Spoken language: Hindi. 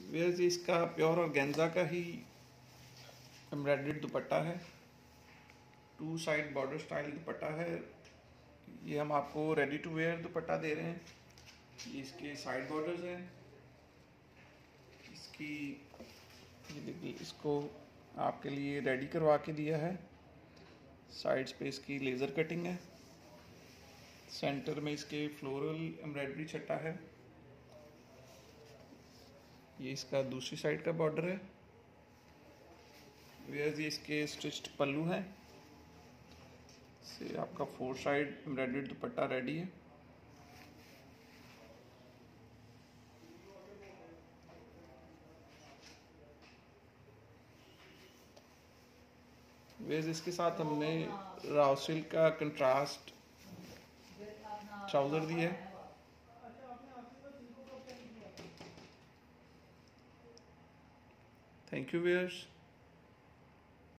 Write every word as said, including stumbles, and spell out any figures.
वेयर इसका प्योर ऑर्गेन्जा का ही एम्ब्रॉयडर्ड दुपट्टा है, two side border style dupatta है। ये हम आपको रेडी टू वेयर दुपट्टा दे रहे हैं। ये इसके साइड बॉर्डर्स हैं, इसकी ये देखिए, इसको आपके लिए रेडी करवा के दिया है। साइड्स पे इसकी लेज़र कटिंग है, सेंटर में इसके फ्लोरल एम्ब्रॉयडरी छट्टा है। ये इसका दूसरी साइड का बॉर्डर है। वेयर ये इसके स्टिच्ड पल्लू हैं। से आपका four side embroidered dupatta ready है। वेयर इसके साथ हमने राव सिल्क का कंट्रास्ट ट्राउज़र दिया है। Thank you viewers.